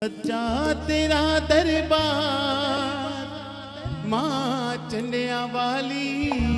सच्चा तेरा दरबार माँ चंडिया वाली।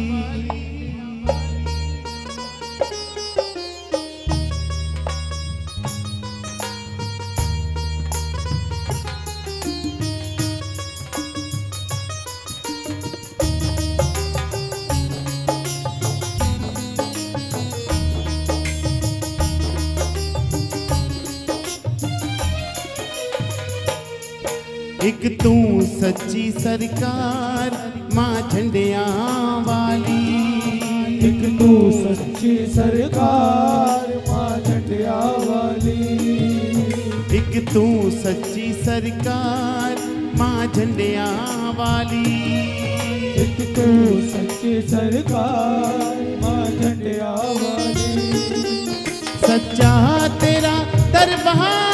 एक तू सच्ची सरकार माँ झंडिया वाली। एक तू सच्ची सरकार माँ झंडिया वाली। एक तू सच्ची सरकार माँ झंडिया वाली। एक तू सच्ची सरकार माँ झंडिया वाली। सच्चा तेरा दरबार,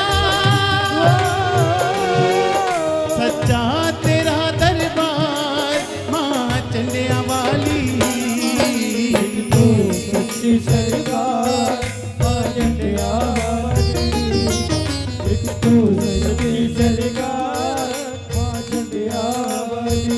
सच्चा तेरा दरबार माँ चंडिया वाली। तू सच्ची सरकार माँ झंडिया वाली। एक तू सच्ची सरकार माँ झंडिया वाली।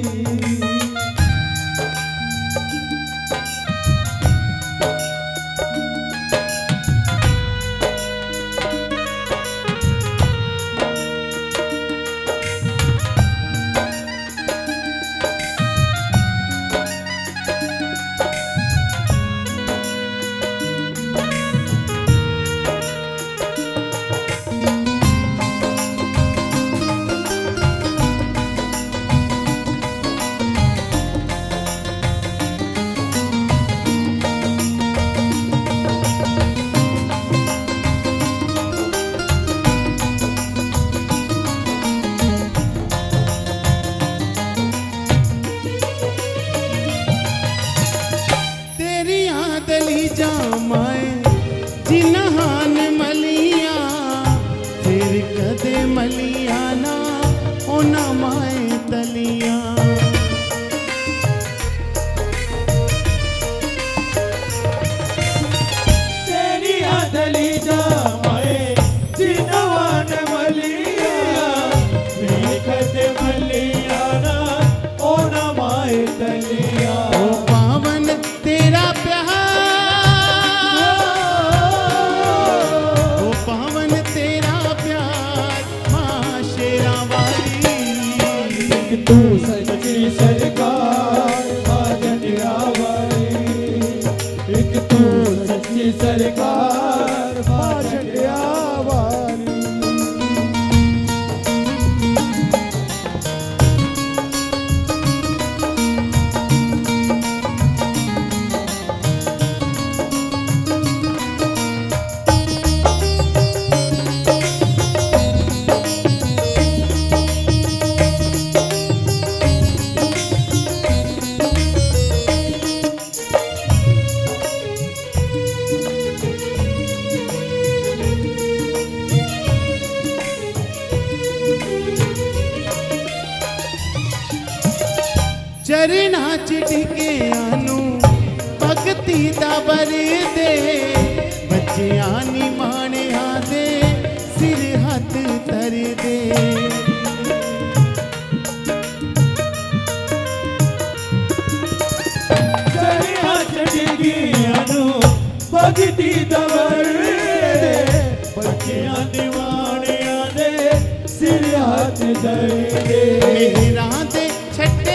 दली जामाए जिन्हान मलिया फिर कदे मलिया ना ओना माए तलिया। तेरी दली जामाए जिन्हान मलिया फिर कदे मलिया ना ओना माए तलिया। ओ पावन तेरा प्यार, तू सच्ची सरकार माँ झंडिया वाली। एक तू सच्ची सरकार माँ झंडिया वाली। चरना चिटके आनू भगती दा बरे दे। बच्चिया नी माने आदे सिर हाथ तर दे। चरना चिटके आनू भगती दा बरे दे। बच्चिया नी माने आदे सिर हाथ तर दे। मेहरा दे छठे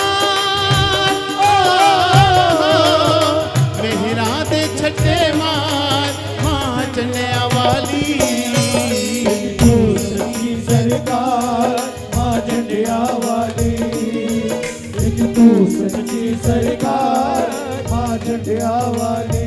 छठे मार माँ चंडिया वाली। तू सच्ची सरकार माँ झंडिया वाली। एक तू सच्ची सरकार माँ झंडिया वाली।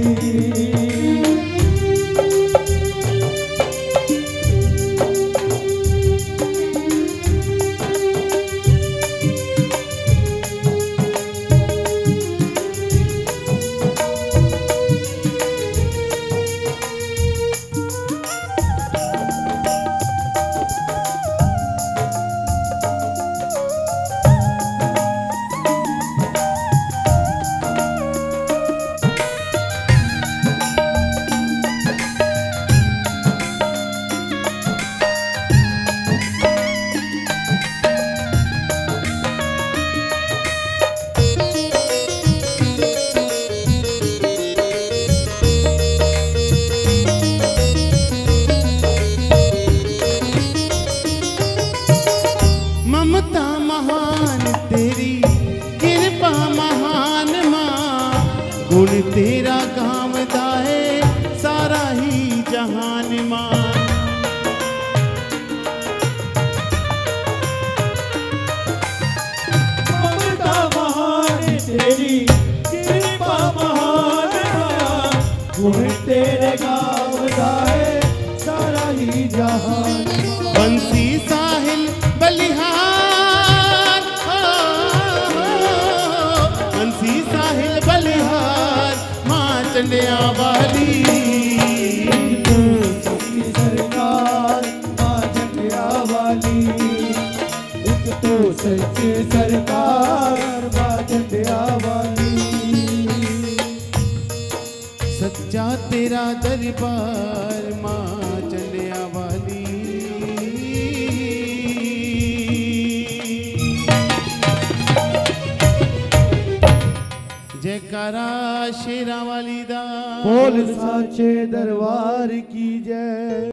गावदा है सारा ही जहान। बंसी साहिल बलिहार, बंसी साहिल बलिहार, माँ चंडिया वाली। तू सच्ची सरकार माँ चंडिया वाली, एक तू सच्ची सरकार माँ चंडिया वाली। सच्चा तेरा दरबार माँ चंडिया वाली। जयकारा शेरा वाली दा, बोल साचे दरबार की जय।